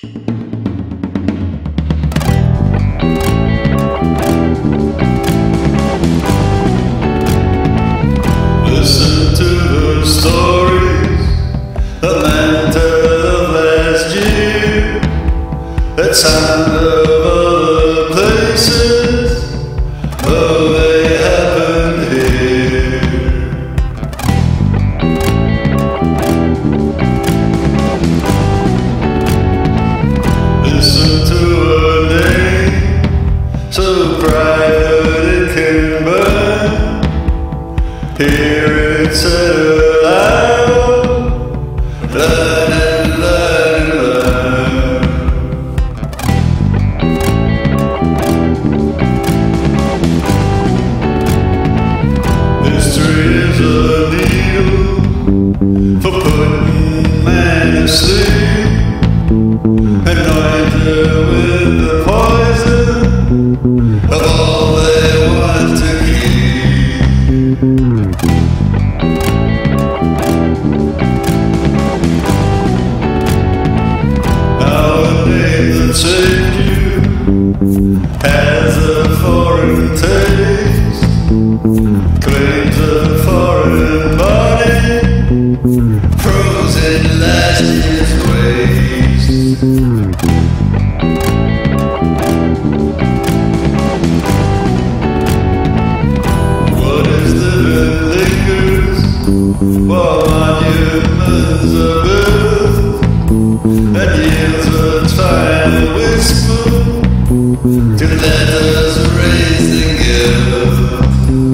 Listen to the stories the man told of last year. That sound of other places, oh, they happened here. Listen to a name so bright it can burn. Hear it said aloud, learn and learn and learn. History is a needle for putting man to sleep, anointed with the poison of all they want to keep. Nowadays it saved you has a foreign taste, claims a foreign body, frozen last year's waste. What is living lingers for monuments of earth that yields a tiny whisper to let us raise the gilt.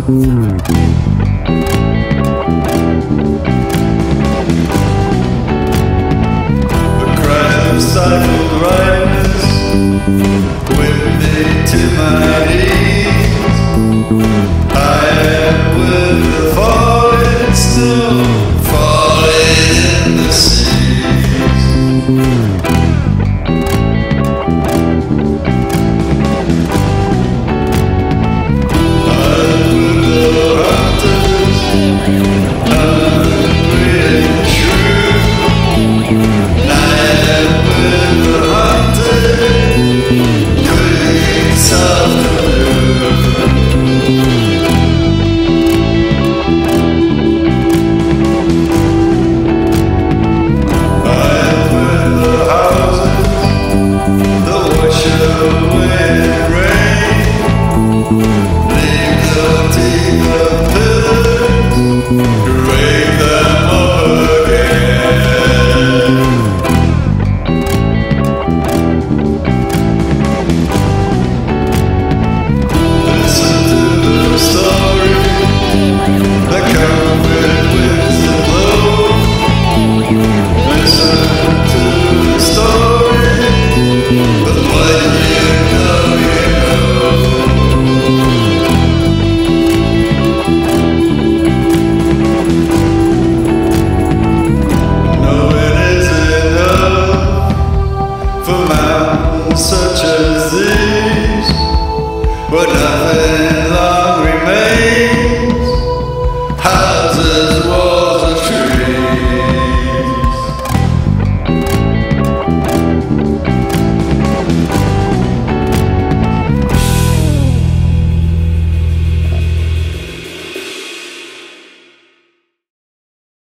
The cries of stifled ripeness whip me to my knees. I am with the falling snow, falling in the seas. I'm with the hunters, hungry and shrewd. I am with the hunted, doing self-delusion. Listen